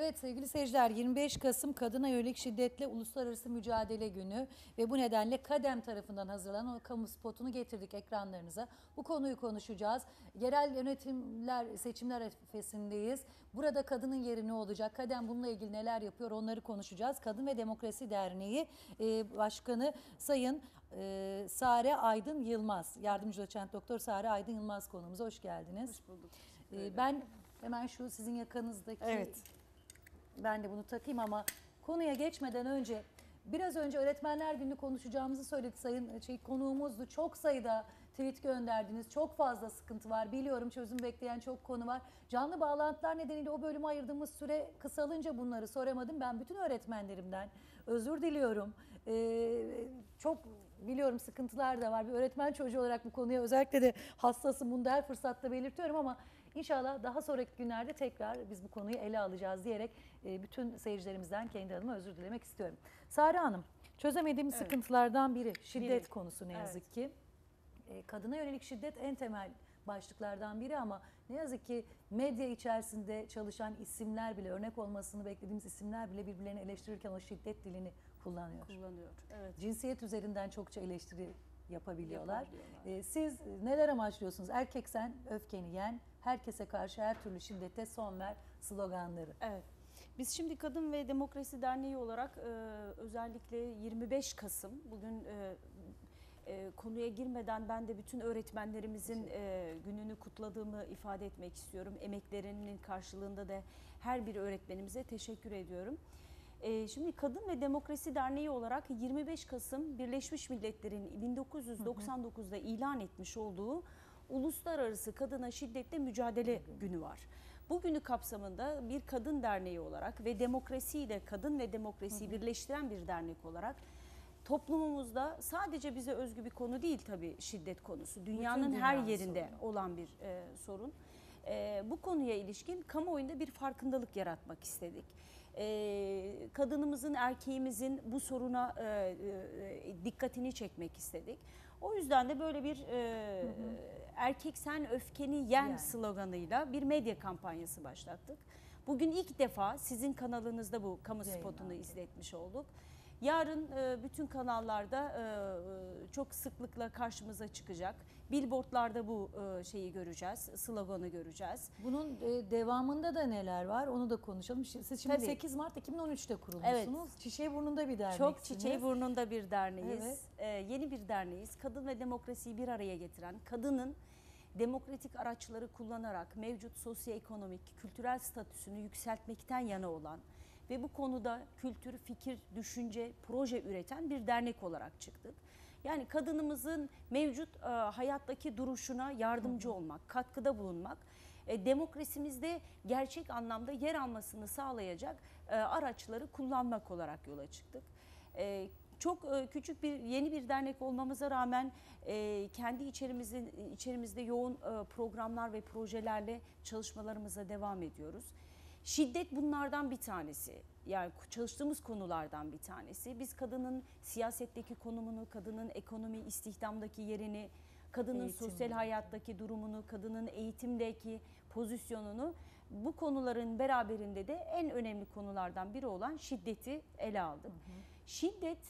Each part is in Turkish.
Evet sevgili seyirciler, 25 Kasım Kadına Yönelik Şiddetle Uluslararası Mücadele Günü ve bu nedenle KADEM tarafından hazırlanan o kamu spotunu getirdik ekranlarınıza. Bu konuyu konuşacağız. Yerel yönetimler, seçimler arifesindeyiz. Burada kadının yeri ne olacak? KADEM bununla ilgili neler yapıyor? Onları konuşacağız. Kadın ve Demokrasi Derneği Başkanı Sayın Sare Aydın Yılmaz, yardımcı doçent doktor Sare Aydın Yılmaz konuğumuza hoş geldiniz. Hoş bulduk. Ben hemen şu sizin yakınızdaki... Evet. Ben de bunu takayım ama konuya geçmeden önce biraz önce Öğretmenler Günü konuşacağımızı söyledik. Sayın konuğumuzdu. Çok sayıda tweet gönderdiniz. Çok fazla sıkıntı var. Biliyorum çözüm bekleyen çok konu var. Canlı bağlantılar nedeniyle o bölüme ayırdığımız süre kısalınca bunları soramadım. Ben bütün öğretmenlerimden özür diliyorum. Çok biliyorum sıkıntılar da var. Bir öğretmen çocuğu olarak bu konuya özellikle de hassasım. Bunu da her fırsatta belirtiyorum ama İnşallah daha sonraki günlerde tekrar biz bu konuyu ele alacağız diyerek bütün seyircilerimizden kendi adıma özür dilemek istiyorum. Sare Hanım, çözemediğimiz sıkıntılardan biri şiddet konusu ne yazık ki. Kadına yönelik şiddet en temel başlıklardan biri ama ne yazık ki medya içerisinde çalışan isimler bile, örnek olmasını beklediğimiz isimler bile birbirlerini eleştirirken o şiddet dilini kullanıyor. Evet. Cinsiyet üzerinden çokça eleştiri yapabiliyorlar. Siz neler amaçlıyorsunuz? Erkek sen öfkeni yen, herkese karşı her türlü şiddete son ver sloganları. Evet. Biz şimdi Kadın ve Demokrasi Derneği olarak özellikle 25 Kasım bugün konuya girmeden ben de bütün öğretmenlerimizin gününü kutladığımı ifade etmek istiyorum. Emeklerinin karşılığında da her bir öğretmenimize teşekkür ediyorum. Şimdi Kadın ve Demokrasi Derneği olarak 25 Kasım Birleşmiş Milletler'in 1999'da ilan etmiş olduğu Uluslararası Kadına Şiddetle Mücadele Günü var. Bu günü kapsamında bir kadın derneği olarak ve demokrasiyi de kadın ve demokrasiyi birleştiren bir dernek olarak toplumumuzda sadece bize özgü bir konu değil tabii şiddet konusu. Dünyanın her yerinde olan bir sorun. Bu konuya ilişkin kamuoyunda bir farkındalık yaratmak istedik. Kadınımızın, erkeğimizin bu soruna dikkatini çekmek istedik. O yüzden de böyle bir erkek sen öfkeni yen sloganıyla bir medya kampanyası başlattık. Bugün ilk defa sizin kanalınızda bu kamu spotunu izletmiş olduk. Yarın bütün kanallarda çok sıklıkla karşımıza çıkacak. Billboardlarda bu şeyi göreceğiz, sloganı göreceğiz. Bunun devamında da neler var onu da konuşalım. Siz şimdi Tabii. 8 Mart 2013'te kurulmuşsunuz. Evet. Çiçeğiburnu'nda bir derneksiniz. Çok Çiçeğiburnu'nda bir derneğiz. Evet. Yeni bir derneğiz. Kadın ve demokrasiyi bir araya getiren, kadının demokratik araçları kullanarak mevcut sosyoekonomik, kültürel statüsünü yükseltmekten yana olan ve bu konuda kültür, fikir, düşünce, proje üreten bir dernek olarak çıktık. Yani kadınımızın mevcut hayattaki duruşuna yardımcı olmak, katkıda bulunmak, demokrasimizde gerçek anlamda yer almasını sağlayacak araçları kullanmak olarak yola çıktık. Çok küçük yeni bir dernek olmamıza rağmen kendi içerimizde yoğun programlar ve projelerle çalışmalarımıza devam ediyoruz. Şiddet bunlardan bir tanesi. Yani çalıştığımız konulardan bir tanesi. Biz kadının siyasetteki konumunu, kadının ekonomi, istihdamdaki yerini, kadının sosyal hayattaki durumunu, kadının eğitimdeki pozisyonunu, bu konuların beraberinde de en önemli konulardan biri olan şiddeti ele aldık. Şiddet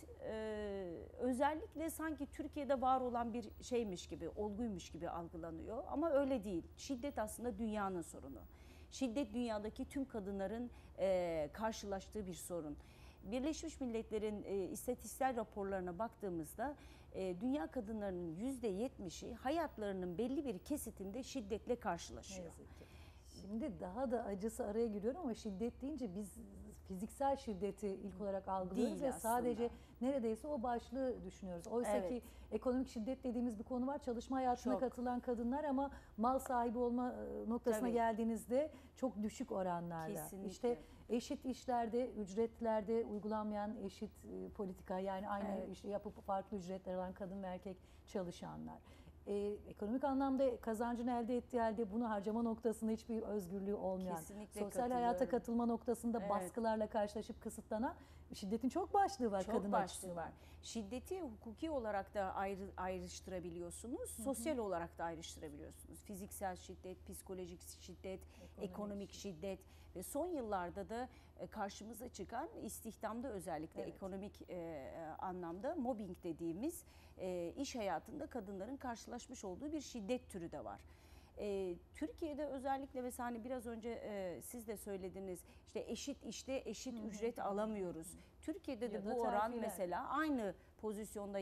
özellikle sanki Türkiye'de var olan bir şeymiş gibi, olguymuş gibi algılanıyor ama öyle değil. Şiddet aslında dünyanın sorunu. Şiddet dünyadaki tüm kadınların karşılaştığı bir sorun. Birleşmiş Milletler'in istatistiksel raporlarına baktığımızda dünya kadınlarının %70'i hayatlarının belli bir kesitinde şiddetle karşılaşıyor. Şimdi daha da acısı araya giriyor ama şiddet deyince biz fiziksel şiddeti ilk olarak algılıyoruz ve sadece neredeyse o başlığı düşünüyoruz. Oysa ki ekonomik şiddet dediğimiz bir konu var. Çalışma hayatına katılan kadınlar ama mal sahibi olma noktasına geldiğinizde çok düşük oranlarda. Kesinlikle. İşte eşit işlerde, ücretlerde uygulanmayan eşit politika, yani aynı işi yapıp farklı ücretler alan kadın ve erkek çalışanlar. Ekonomik anlamda kazancını elde ettiği halde bunu harcama noktasında hiçbir özgürlüğü olmayan, sosyal hayata katılma noktasında baskılarla karşılaşıp kısıtlanan şiddetin çok başlığı var Çok kadın başlığı açısından. var. Şiddeti hukuki olarak da ayrıştırabiliyorsunuz, sosyal olarak da ayrıştırabiliyorsunuz. Fiziksel şiddet, psikolojik şiddet, ekonomik şiddet ve son yıllarda da karşımıza çıkan istihdamda özellikle ekonomik anlamda mobbing dediğimiz iş hayatında kadınların karşılaşmış olduğu bir şiddet türü de var. Türkiye'de özellikle mesela hani biraz önce siz de söylediniz, işte eşit işte eşit ücret alamıyoruz. Türkiye'de de Ya da bu oran terfiler. mesela aynı pozisyonda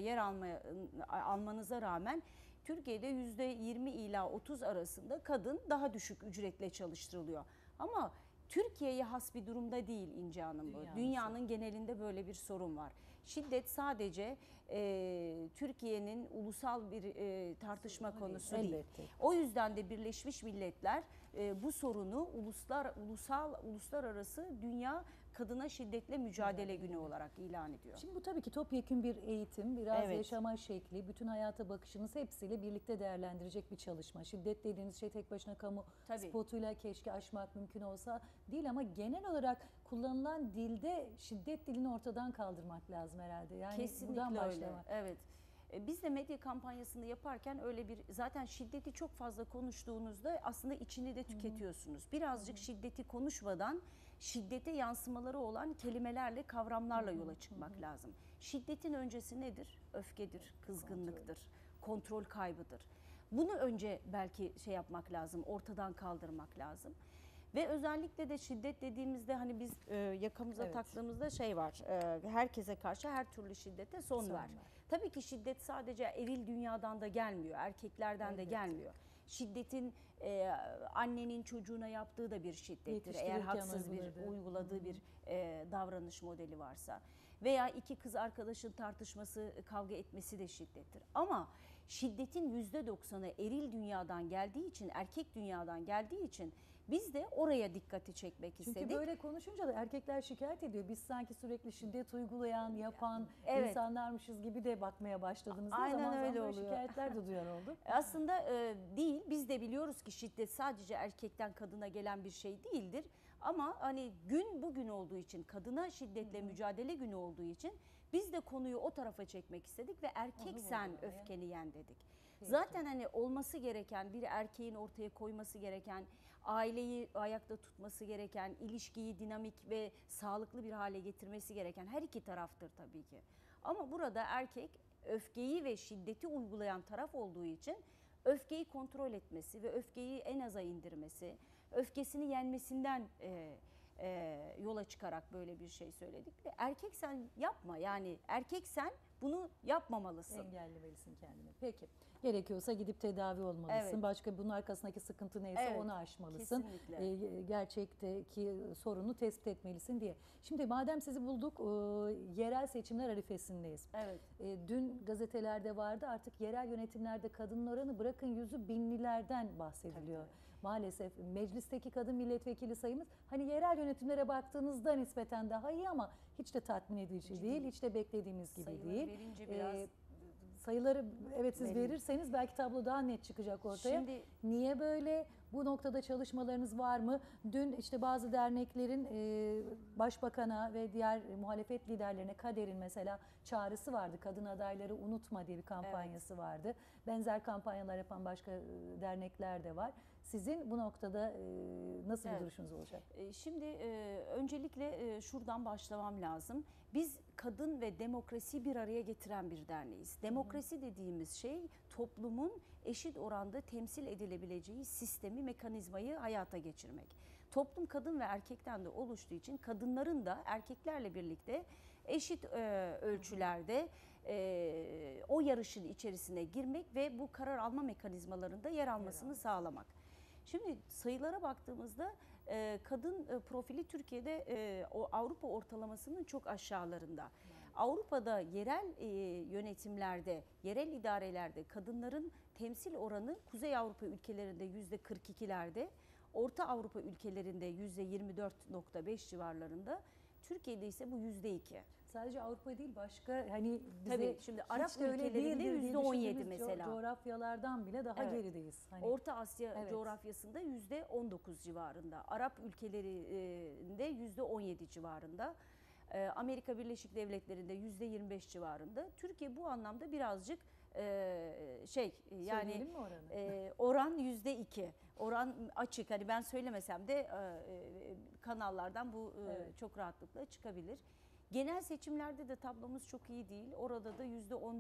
almanıza rağmen Türkiye'de %20 ila 30 arasında kadın daha düşük ücretle çalıştırılıyor. Ama Türkiye'ye has bir durumda değil İnce Hanım bu. Dünyanın genelinde böyle bir sorun var. Şiddet sadece Türkiye'nin ulusal bir tartışma konusu değil. Elbette. O yüzden de Birleşmiş Milletler bu sorunu uluslararası Dünya Kadına Şiddetle Mücadele Günü olarak ilan ediyor. Şimdi bu tabii ki topyekün bir eğitim, biraz Evet. yaşama şekli, bütün hayata bakışınız hepsiyle birlikte değerlendirecek bir çalışma. Şiddet dediğiniz şey tek başına kamu Tabii. spotuyla keşke aşmak mümkün olsa değil ama genel olarak kullanılan dilde şiddet dilini ortadan kaldırmak lazım herhalde. Yani Kesinlikle buradan öyle. başlamak. Evet. Biz de medya kampanyasını yaparken öyle bir zaten şiddeti çok fazla konuştuğunuzda aslında içini de tüketiyorsunuz. Birazcık şiddeti konuşmadan şiddete yansımaları olan kelimelerle, kavramlarla yola çıkmak lazım. Şiddetin öncesi nedir? Öfkedir, kızgınlıktır, kontrol kaybıdır. Bunu önce belki şey yapmak lazım, ortadan kaldırmak lazım. Ve özellikle de şiddet dediğimizde hani biz yakamıza taktığımızda şey var, herkese karşı her türlü şiddete son ver. Tabii ki şiddet sadece eril dünyadan da gelmiyor, erkeklerden de gelmiyor. Şiddetin annenin çocuğuna yaptığı da bir şiddettir. Eğer Yetiştirirken haksız bir uyguladığı bir davranış modeli varsa. Veya iki kız arkadaşın tartışması, kavga etmesi de şiddettir. Ama şiddetin %90'ı eril dünyadan geldiği için, erkek dünyadan geldiği için biz de oraya dikkati çekmek istedik. Çünkü böyle konuşunca da erkekler şikayet ediyor. Biz sanki sürekli şiddet uygulayan, yapan Evet. insanlarmışız gibi de bakmaya başladınız. Aynen zaman öyle zaman böyle oluyor. şikayetler de duyan oldu. Aslında değil. Biz de biliyoruz ki şiddet sadece erkekten kadına gelen bir şey değildir. Ama hani gün bugün olduğu için, kadına şiddetle mücadele günü olduğu için biz de konuyu o tarafa çekmek istedik ve erkek sen öfkeni yen dedik. Zaten hani olması gereken, bir erkeğin ortaya koyması gereken, aileyi ayakta tutması gereken, ilişkiyi dinamik ve sağlıklı bir hale getirmesi gereken her iki taraftır tabii ki. Ama burada erkek öfkeyi ve şiddeti uygulayan taraf olduğu için öfkeyi kontrol etmesi ve öfkeyi en aza indirmesi, öfkesini yenmesinden yola çıkarak böyle bir şey söyledik. Ve erkek sen yapma, yani erkek sen bunu yapmamalısın. Engellemelisin kendini. Peki. Gerekiyorsa gidip tedavi olmalısın. Evet. Başka bunun arkasındaki sıkıntı neyse Evet, onu aşmalısın. kesinlikle. Gerçekteki sorunu tespit etmelisin diye. Şimdi madem sizi bulduk, yerel seçimler arifesindeyiz. Evet. Dün gazetelerde vardı, artık yerel yönetimlerde kadının oranı bırakın yüzü binlilerden bahsediliyor. Maalesef meclisteki kadın milletvekili sayımız hani yerel yönetimlere baktığınızda nispeten daha iyi ama hiç de tatmin edici değil, hiç de beklediğimiz gibi Sayıları değil. verince biraz Sayıları evet siz Verin. verirseniz belki tablo daha net çıkacak ortaya. Şimdi- Niye böyle? Bu noktada çalışmalarınız var mı? Dün işte bazı derneklerin başbakana ve diğer muhalefet liderlerine, Kader'in mesela çağrısı vardı. Kadın adayları unutma diye bir kampanyası vardı. Benzer kampanyalar yapan başka dernekler de var. Sizin bu noktada nasıl bir duruşunuz olacak? Şimdi öncelikle şuradan başlamam lazım. Biz kadın ve demokrasiyi bir araya getiren bir derneğiz. Demokrasi dediğimiz şey toplumun eşit oranda temsil edilebileceği sistemi, mekanizmayı hayata geçirmek. Toplum kadın ve erkekten de oluştuğu için kadınların da erkeklerle birlikte eşit ölçülerde o yarışın içerisine girmek ve bu karar alma mekanizmalarında yer almasını sağlamak. Şimdi sayılara baktığımızda kadın profili Türkiye'de o Avrupa ortalamasının çok aşağılarında. Avrupa'da yerel yönetimlerde, yerel idarelerde kadınların temsil oranı Kuzey Avrupa ülkelerinde %42'lerde, Orta Avrupa ülkelerinde %24.5 civarlarında, Türkiye'de ise bu %2. Sadece Avrupa değil başka hani bize Tabii, şimdi hiç Arap de öyle ülkelerinde değildir diye %17 düşündüğümüz mesela. coğrafyalardan bile daha Evet. gerideyiz. Hani Orta Asya Evet. coğrafyasında %19 civarında, Arap ülkelerinde %17 civarında. Amerika Birleşik Devletleri'nde %25 civarında. Türkiye bu anlamda birazcık yani Söyleyelim mi oranı? oran %2. Oran açık. Hani ben söylemesem de kanallardan bu Evet. çok rahatlıkla çıkabilir. Genel seçimlerde de tablomuz çok iyi değil. Orada da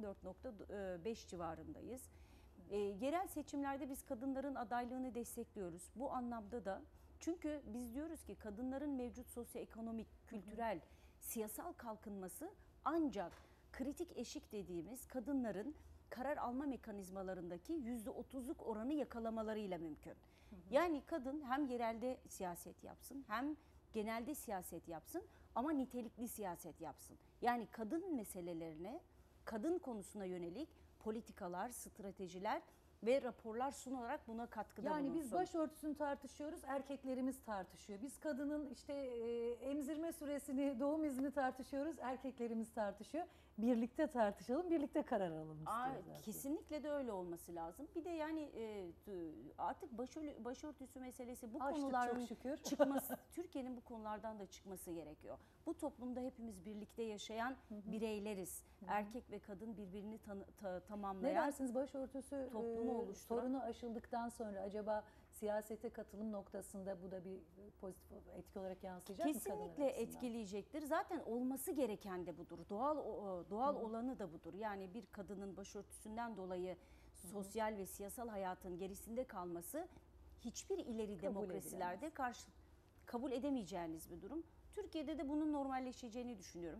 %14,5 civarındayız. Yerel seçimlerde biz kadınların adaylığını destekliyoruz. Bu anlamda da çünkü biz diyoruz ki kadınların mevcut sosyoekonomik, kültürel, siyasal kalkınması ancak kritik eşik dediğimiz kadınların karar alma mekanizmalarındaki %30'luk oranı yakalamalarıyla mümkün. Yani kadın hem yerelde siyaset yapsın hem genelde siyaset yapsın ama nitelikli siyaset yapsın. Yani kadın meselelerine, kadın konusuna yönelik politikalar, stratejiler ve raporlar sunarak buna katkıda bulunsun. Yani biz başörtüsünü tartışıyoruz, erkeklerimiz tartışıyor. Biz kadının işte emzirme süresini, doğum izni tartışıyoruz, erkeklerimiz tartışıyor. Birlikte tartışalım, birlikte karar alalım istiyoruz. Kesinlikle de öyle olması lazım. Bir de yani artık başörtüsü meselesi bu konuların çok şükür. çıkması, Türkiye'nin bu konulardan da çıkması gerekiyor. Bu toplumda hepimiz birlikte yaşayan bireyleriz. Erkek ve kadın birbirini tamamlayan. Ne dersiniz başörtüsü toplumu oluşturan. sorunu aşıldıktan sonra acaba siyasete katılım noktasında bu da bir pozitif etki olarak yansıyacak mı kadınlar Kesinlikle açısından? etkileyecektir. Zaten olması gereken de budur. Doğal olanı da budur. Yani bir kadının başörtüsünden dolayı sosyal ve siyasal hayatın gerisinde kalması hiçbir ileri demokrasilerde kabul edemeyeceğiniz bir durum. Türkiye'de de bunun normalleşeceğini düşünüyorum.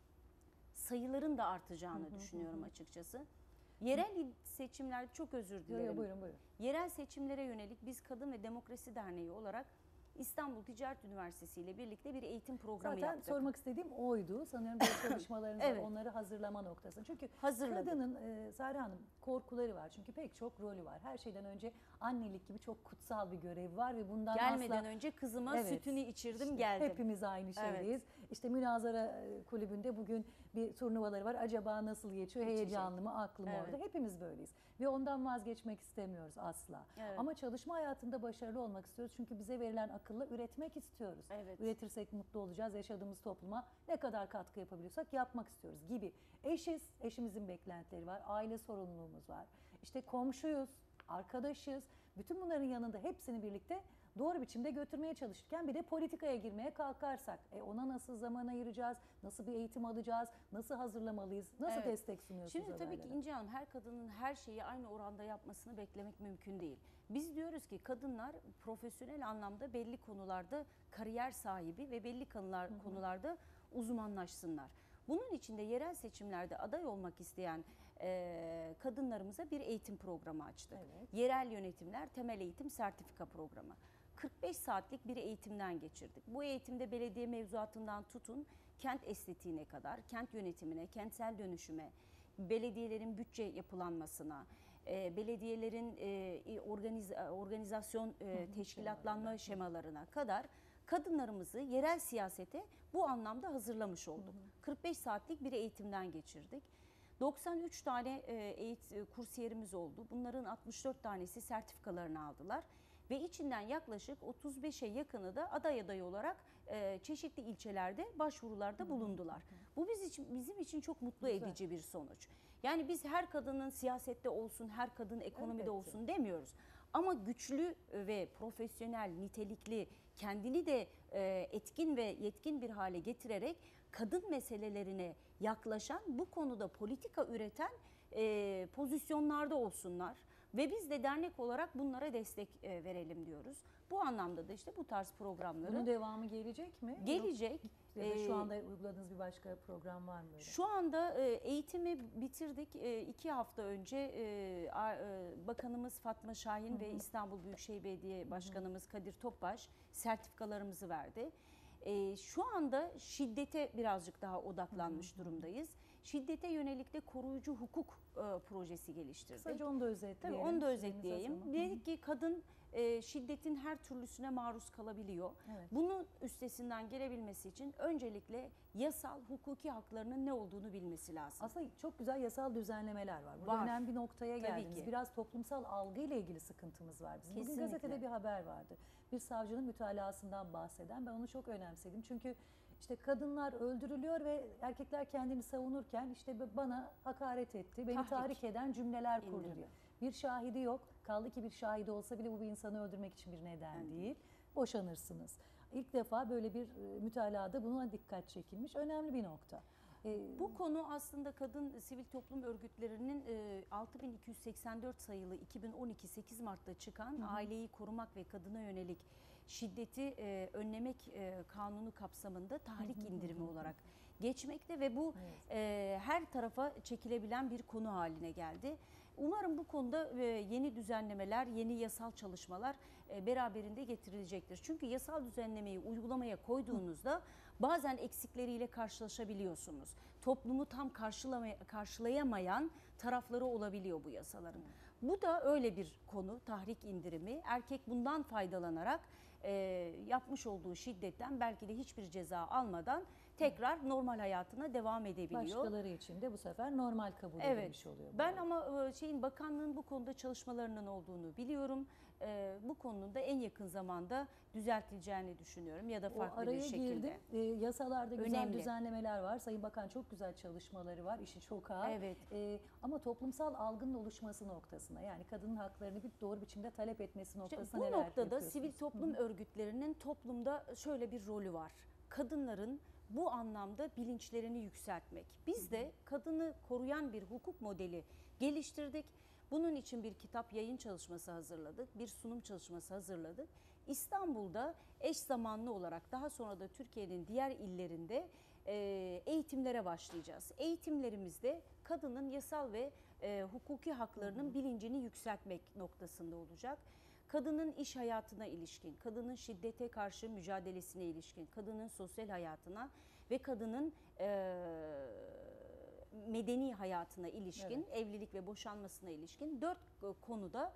Sayıların da artacağını düşünüyorum açıkçası. Yerel seçimlerde çok özür dilerim. Buyurun. Yerel seçimlere yönelik biz Kadın ve Demokrasi Derneği olarak İstanbul Ticaret Üniversitesi ile birlikte bir eğitim programı Zaten yaptık. sormak istediğim oydu. Sanıyorum böyle çalışmalarınızda Evet. onları hazırlama noktasında. Çünkü Hazırladık. kadının Sare Hanım korkuları var. Çünkü pek çok rolü var. Her şeyden önce annelik gibi çok kutsal bir görevi var ve bundan Gelmeden asla... önce kızıma Evet, sütünü içirdim işte geldim. Hepimiz aynı şeydeyiz. İşte münazara kulübünde bugün bir turnuvaları var. Acaba nasıl geçiyor? Heyecanlı mı? Aklım orada. Hepimiz böyleyiz. Ve ondan vazgeçmek istemiyoruz asla. Evet. Ama çalışma hayatında başarılı olmak istiyoruz. Çünkü bize verilen akılla üretmek istiyoruz. Evet. Üretirsek mutlu olacağız. Yaşadığımız topluma ne kadar katkı yapabiliyorsak yapmak istiyoruz gibi. Eşiz. Eşimizin beklentileri var. Aile sorumluluğumuz var. İşte komşuyuz, arkadaşız. Bütün bunların yanında hepsini birlikte doğru biçimde götürmeye çalışırken bir de politikaya girmeye kalkarsak ona nasıl zaman ayıracağız, nasıl bir eğitim alacağız, nasıl hazırlamalıyız, nasıl Evet. destek sunuyorsunuz Şimdi tabii ki adaylara? İnce Hanım her kadının her şeyi aynı oranda yapmasını beklemek mümkün değil. Biz diyoruz ki kadınlar profesyonel anlamda belli konularda kariyer sahibi ve belli konularda uzmanlaşsınlar. Bunun için de yerel seçimlerde aday olmak isteyen kadınlarımıza bir eğitim programı açtık. Evet. Yerel yönetimler temel eğitim sertifika programı. 45 saatlik bir eğitimden geçirdik. Bu eğitimde belediye mevzuatından tutun kent estetiğine kadar, kent yönetimine, kentsel dönüşüme, belediyelerin bütçe yapılanmasına, belediyelerin organizasyon, teşkilatlanma şemalarına kadar kadınlarımızı yerel siyasete bu anlamda hazırlamış olduk. 45 saatlik bir eğitimden geçirdik. 93 tane kursiyerimiz oldu. Bunların 64 tanesi sertifikalarını aldılar. Ve içinden yaklaşık 35'e yakını da aday olarak çeşitli ilçelerde başvurularda bulundular. Bu bizim için çok mutlu edici bir sonuç. Yani biz her kadının siyasette olsun, her kadın ekonomide Elbette. olsun demiyoruz. Ama güçlü ve profesyonel, nitelikli, kendini de etkin ve yetkin bir hale getirerek kadın meselelerine yaklaşan, bu konuda politika üreten pozisyonlarda olsunlar. Ve biz de dernek olarak bunlara destek verelim diyoruz. Bu anlamda da işte bu tarz programları Bunun devamı gelecek mi? gelecek. Ya da şu anda uyguladığınız bir başka program var mı böyle? Şu anda eğitimi bitirdik. 2 hafta önce Bakanımız Fatma Şahin ve İstanbul Büyükşehir Belediye Başkanımız Kadir Topbaş sertifikalarımızı verdi. Şu anda şiddete birazcık daha odaklanmış durumdayız. Şiddete yönelik de koruyucu hukuk projesi geliştirdik. Kısaca onu da özetleyelim. Tabii onu da Süremiz az özetleyeyim. ama. Dedik ki kadın şiddetin her türlüsüne maruz kalabiliyor. Evet. Bunun üstesinden gelebilmesi için öncelikle yasal, hukuki haklarının ne olduğunu bilmesi lazım. Aslında çok güzel yasal düzenlemeler var. Burada Var. önemli bir noktaya Tabii geldiniz. ki. Biraz toplumsal algıyla ilgili sıkıntımız var bizim. Bugün Kesinlikle. gazetede bir haber vardı. Bir savcının mütalasından bahseden. Ben onu çok önemsedim. Çünkü işte kadınlar öldürülüyor ve erkekler kendini savunurken işte bana hakaret etti, beni tahrik eden cümleler kurdu İndirme. diyor. Bir şahidi yok. Kaldı ki bir şahidi olsa bile bu bir insanı öldürmek için bir neden değil. Boşanırsınız. İlk defa böyle bir mütalada buna dikkat çekilmiş. Önemli bir nokta. Bu konu aslında kadın sivil toplum örgütlerinin 6284 sayılı 2012 8 Mart'ta çıkan aileyi korumak ve kadına yönelik şiddeti önlemek kanunu kapsamında tahrik indirimi olarak geçmekte ve bu her tarafa çekilebilen bir konu haline geldi. Umarım bu konuda yeni düzenlemeler, yeni yasal çalışmalar beraberinde getirilecektir. Çünkü yasal düzenlemeyi uygulamaya koyduğunuzda bazen eksikleriyle karşılaşabiliyorsunuz. Toplumu tam karşılayamayan tarafları olabiliyor bu yasaların. Bu da öyle bir konu, tahrik indirimi. Erkek bundan faydalanarak yapmış olduğu şiddetten belki de hiçbir ceza almadan tekrar normal hayatına devam edebiliyor. Başkaları için de bu sefer normal kabul edilmiş oluyor. Ben ama bakanlığın bu konuda çalışmalarının olduğunu biliyorum. Bu konunun da en yakın zamanda düzeltileceğini düşünüyorum ya da farklı araya bir şekilde. girdim. Yasalarda güzel Önemli. düzenlemeler var. Sayın Bakan çok güzel çalışmaları var. İşi çok ağır. Evet. Ama toplumsal algının oluşması noktasına, yani kadının haklarını bir doğru biçimde talep etmesi noktasına Bu neler noktada yapıyorsunuz? sivil toplum örgütlerinin toplumda şöyle bir rolü var. Kadınların bu anlamda bilinçlerini yükseltmek. Biz de kadını koruyan bir hukuk modeli geliştirdik. Bunun için bir kitap yayın çalışması hazırladık, bir sunum çalışması hazırladık. İstanbul'da eş zamanlı olarak daha sonra da Türkiye'nin diğer illerinde eğitimlere başlayacağız. Eğitimlerimizde kadının yasal ve hukuki haklarının bilincini yükseltmek noktasında olacak. Kadının iş hayatına ilişkin, kadının şiddete karşı mücadelesine ilişkin, kadının sosyal hayatına ve kadının medeni hayatına ilişkin, evlilik ve boşanmasına ilişkin 4 konuda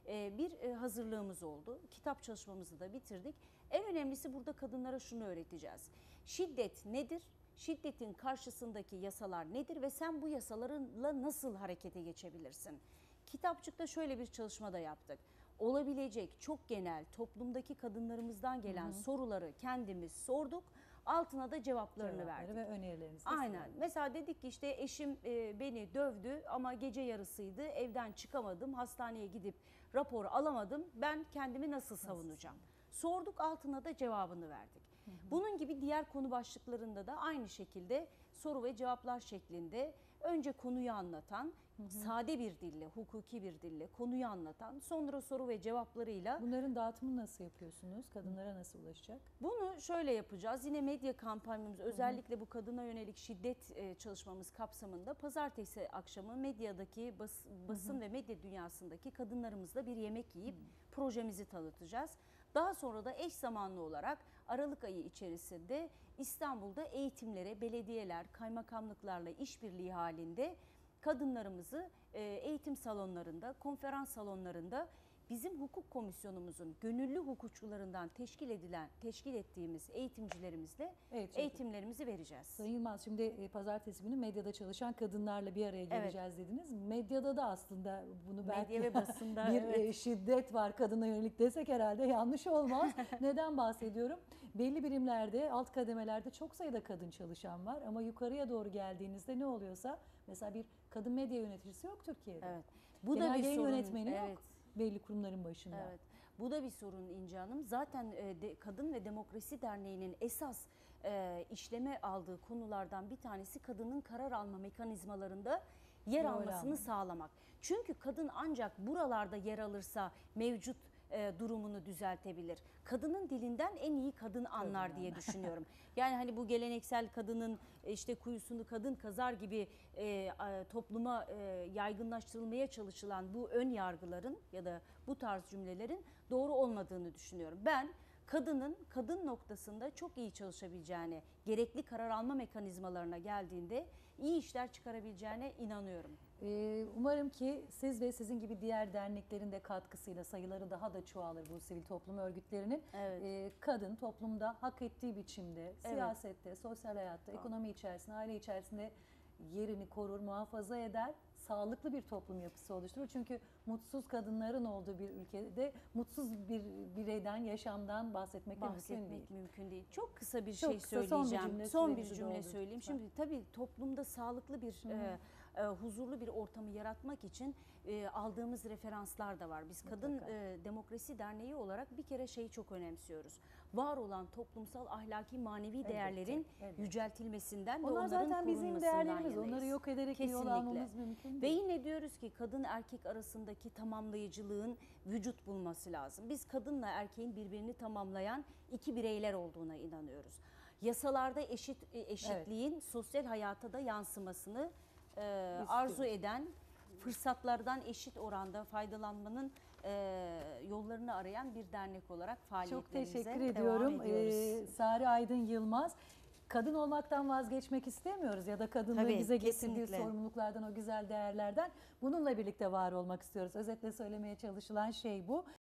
bir hazırlığımız oldu. Kitap çalışmamızı da bitirdik. En önemlisi burada kadınlara şunu öğreteceğiz. Şiddet nedir? Şiddetin karşısındaki yasalar nedir ve sen bu yasalarla nasıl harekete geçebilirsin? Kitapçıkta şöyle bir çalışma da yaptık. Olabilecek çok genel toplumdaki kadınlarımızdan gelen soruları kendimiz sorduk. Altına da cevaplarını verdik. Ve önerilerinizi. Aynen. Mesela dedik ki işte eşim beni dövdü ama gece yarısıydı, evden çıkamadım, hastaneye gidip rapor alamadım. Ben kendimi nasıl savunacağım? Sorduk, altına da cevabını verdik. Bunun gibi diğer konu başlıklarında da aynı şekilde soru ve cevaplar şeklinde önce konuyu anlatan, sade bir dille, hukuki bir dille konuyu anlatan, sonra soru ve cevaplarıyla. Bunların dağıtımını nasıl yapıyorsunuz? Kadınlara nasıl ulaşacak? Bunu şöyle yapacağız. Yine medya kampanyamız, özellikle bu kadına yönelik şiddet çalışmamız kapsamında pazartesi akşamı medyadaki basın ve medya dünyasındaki kadınlarımızla bir yemek yiyip projemizi tanıtacağız. Daha sonra da eş zamanlı olarak Aralık ayı içerisinde İstanbul'da eğitimlere belediyeler, kaymakamlıklarla işbirliği halinde kadınlarımızı eğitim salonlarında, konferans salonlarında bizim hukuk komisyonumuzun gönüllü hukukçularından teşkil ettiğimiz eğitimcilerimizle eğitimlerimizi vereceğiz. Sayın Yılmaz, şimdi pazartesi günü medyada çalışan kadınlarla bir araya geleceğiz dediniz. Medyada da aslında bunu belki Medya ve basında bir şiddet var kadına yönelik desek herhalde yanlış olmaz. Neden bahsediyorum? Belli birimlerde, alt kademelerde çok sayıda kadın çalışan var ama yukarıya doğru geldiğinizde ne oluyorsa mesela bir kadın medya yöneticisi yok Türkiye'de. Evet. Bu Genel da bir yayın sorun. yönetmeni yok belli kurumların başında. Evet. Bu da bir sorun İnce Hanım. Zaten Kadın ve Demokrasi Derneği'nin esas işleme aldığı konulardan bir tanesi kadının karar alma mekanizmalarında yer almasını sağlamak. Çünkü kadın ancak buralarda yer alırsa mevcut durumunu düzeltebilir. Kadının dilinden en iyi kadın anlar diye düşünüyorum. Yani hani bu geleneksel kadının işte kuyusunu kadın kazar gibi topluma yaygınlaştırılmaya çalışılan bu ön yargıların ya da bu tarz cümlelerin doğru olmadığını düşünüyorum. Ben kadın noktasında çok iyi çalışabileceğine, gerekli karar alma mekanizmalarına geldiğinde iyi işler çıkarabileceğine inanıyorum. Umarım ki siz ve sizin gibi diğer derneklerin de katkısıyla sayıları daha da çoğalır bu sivil toplum örgütlerinin. Kadın toplumda hak ettiği biçimde, siyasette, sosyal hayatta, ekonomi içerisinde, aile içerisinde yerini korur, muhafaza eder, sağlıklı bir toplum yapısı oluşturur. Çünkü mutsuz kadınların olduğu bir ülkede mutsuz bir bireyden, yaşamdan bahsetmek mümkün değil. mümkün değil. Çok kısa bir Çok şey kısa, söyleyeceğim. Son bir cümle doldurun söyleyeyim. lütfen. Şimdi tabii toplumda sağlıklı bir huzurlu bir ortamı yaratmak için aldığımız referanslar da var. Biz Kadın Mutlaka. Demokrasi Derneği olarak bir kere şeyi çok önemsiyoruz. Var olan toplumsal, ahlaki, manevi değerlerin elbette. yüceltilmesinden ve Onlar onların zaten bizim korunmasından değerlerimiz. yanayız. Onları yok ederek bir yol Kesinlikle. almamız mümkün Ve değil. yine diyoruz ki kadın erkek arasındaki tamamlayıcılığın vücut bulması lazım. Biz kadınla erkeğin birbirini tamamlayan iki bireyler olduğuna inanıyoruz. Yasalarda eşitliğin sosyal hayata da yansımasını arzu eden, fırsatlardan eşit oranda faydalanmanın yollarını arayan bir dernek olarak Çok faaliyetlerimize teşekkür devam ediyorum. ediyoruz. Sare Aydın Yılmaz. Kadın olmaktan vazgeçmek istemiyoruz ya da kadınlığın Tabii, bize getirdiği kesinlikle. sorumluluklardan, o güzel değerlerden bununla birlikte var olmak istiyoruz. Özetle söylemeye çalışılan şey bu.